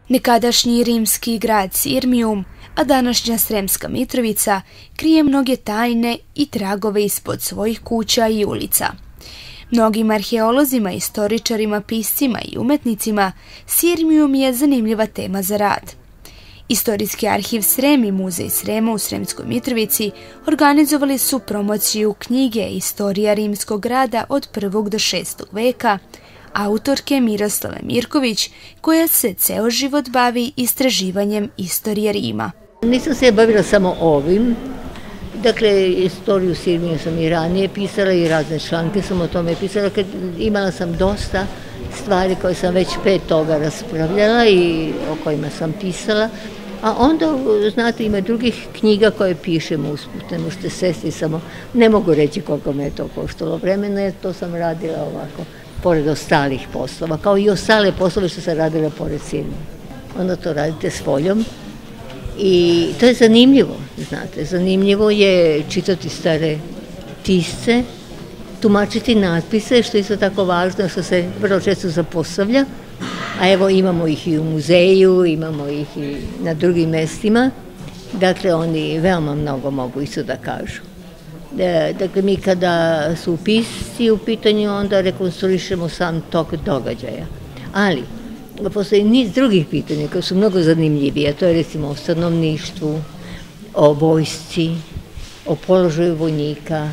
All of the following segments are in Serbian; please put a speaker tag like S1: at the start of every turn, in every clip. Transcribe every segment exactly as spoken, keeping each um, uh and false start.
S1: Nekadašnji rimski grad Sirmijum, a današnja Sremska Mitrovica, krije mnoge tajne i tragove ispod svojih kuća i ulica. Mnogim arheolozima, istoričarima, piscima i umetnicima Sirmijum je zanimljiva tema za rad. Istorijski arhiv Srem i Muzej Srema u Sremskoj Mitrovici organizovali su promociju knjige Istorija rimskog grada od prvog do šestog veka, autorke Miroslave Mirković, koja se ceo život bavi istraživanjem istorije Rima.
S2: Nisam se bavila samo ovim. Dakle, istoriju Sirmija sam i ranije pisala i razne članke sam o tome pisala. Kad imala sam dosta stvari koje sam već pre toga raspravljala i o kojima sam pisala. A onda, znate, ima drugih knjiga koje pišem usput, ne možete sesti samo, ne mogu reći koliko me je to koštalo vremena, jer to sam radila ovako, pored ostalih poslova, kao i ostale poslove što sam radila pored Sirmija. Onda to radite s voljom i to je zanimljivo, znate, zanimljivo je čitati stare tisce, tumačiti natpise, što je isto tako važno, što se vrlo često zapostavlja, a evo imamo ih i u muzeju, imamo ih i na drugim mestima, dakle oni veoma mnogo mogu isto da kažu. Dakle, mi kada su pisci u pitanju, onda rekonstruišemo sam tok događaja. Ali, postoji niz drugih pitanja koje su mnogo zanimljivije, to je recimo o stanovništvu, o vojsci, o položaju vojnika,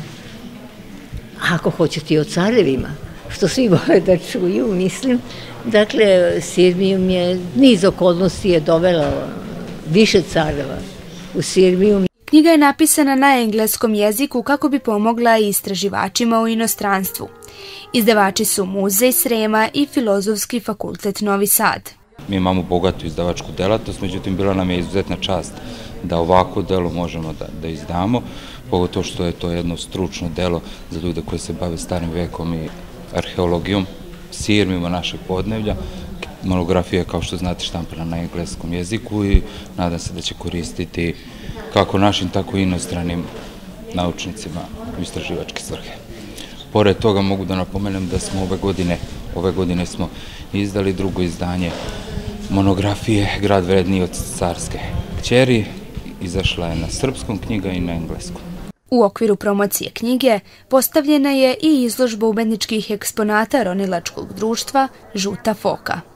S2: ako hoćete i o carevima, što svi vole da čuju, mislim. Dakle, Sirmijum je, niz okolnosti je dovela više careva u Sirmijum.
S1: Knjiga je napisana na engleskom jeziku kako bi pomogla i istraživačima u inostranstvu. Izdavači su Muzej Srema i Filozofski fakultet Novi Sad.
S3: Mi imamo bogatu izdavačku delatnost, međutim bila nam je izuzetna čast da ovako delo možemo da, da izdamo, pogotovo što je to jedno stručno delo za ljude koji se bave starim vekom i arheologijom, Sirmijuma našeg podneblja. Monografija je, kao što znate, štampana na engleskom jeziku i nadam se da će koristiti kako našim, tako i inostranim naučnicima u istraživačke svrhe. Pored toga mogu da napomenem da smo ove godine, ove godine smo izdali drugo izdanje monografije Grad vredniji od carske kćeri. Izašla je na srpskom knjiga i na engleskom.
S1: U okviru promocije knjige postavljena je i izložba umetničkih eksponata ronilačkog društva Žuta foka.